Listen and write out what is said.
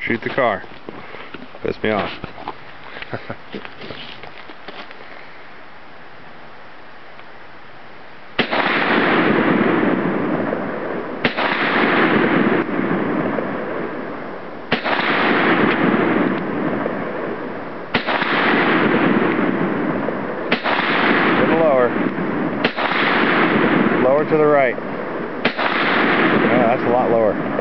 shoot the car. Piss me off. Lower to the right. Yeah, that's a lot lower.